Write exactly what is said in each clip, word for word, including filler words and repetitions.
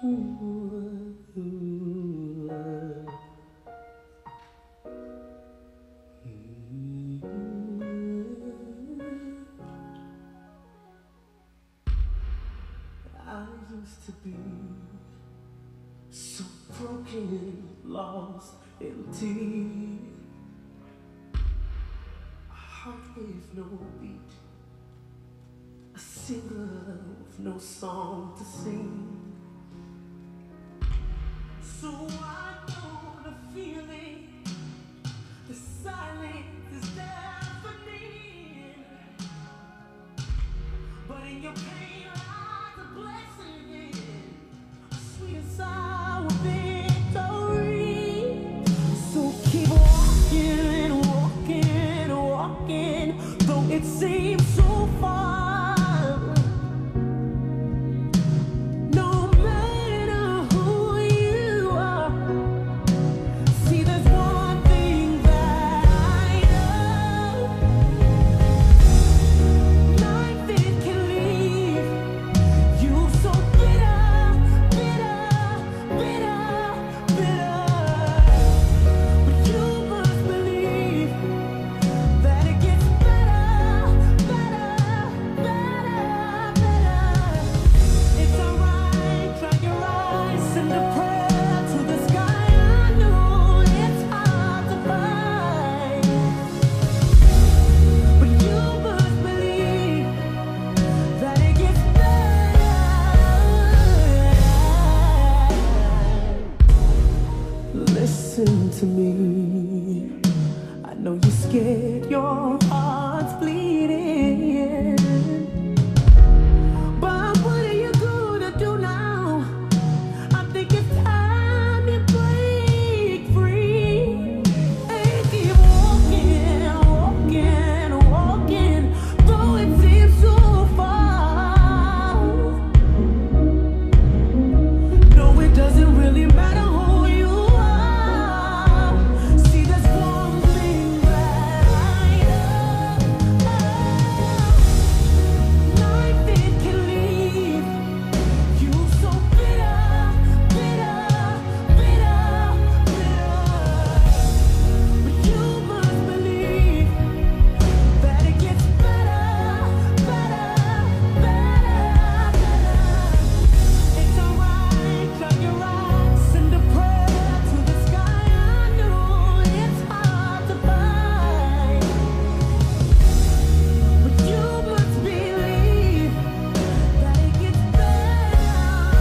I used to be so broken, lost, empty. A heart with no beat, a singer with no song to sing. So I know the feeling, the silence is deafening. But in your pain lies a blessing, a sweet and sour victory. So keep walking, walking, walking, though it seems so far. No matter who you are, see there's one thing that I know. Life it can leave you so bitter, bitter, bitter, bitter. But you must believe that it gets better, better, better, better. It's alright, dry your eyes, send a prayer to the sky. I know it's hard to find, but you must believe that it gets better. Listen to me. I know you're scared, your heart's bleeding. But what are you gonna do now? I think it's time you break free and keep walking, walking, walking, though it seems so far. No, it doesn't really matter who you are. See, there's one thing that I know. Life it can leave you so bitter, bitter, bitter, bitter. But you must believe that it gets better, better, better, better. It's alright, dry your eyes, send a prayer to the sky. I know it's hard to find, but you must believe that it gets better,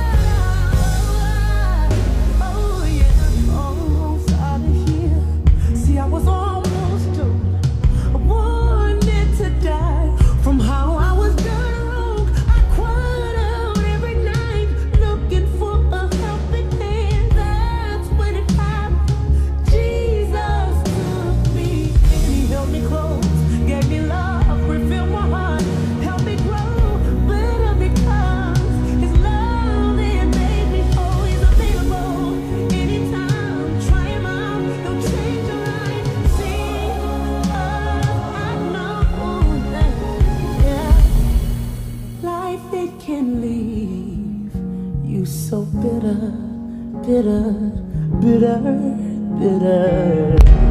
better. Oh yeah, almost out of here. See, I was almost done. I wanted to die from how I was done wrong. I cried out every night looking for a helping hand. That's when it happened. Jesus took me and he held me close, gave me love, refilled my heart, helped me grow better because his love it made me whole. He's available anytime. Try him out, he'll change your life. See, I know that, yeah, life it can leave you so bitter, bitter, bitter, bitter.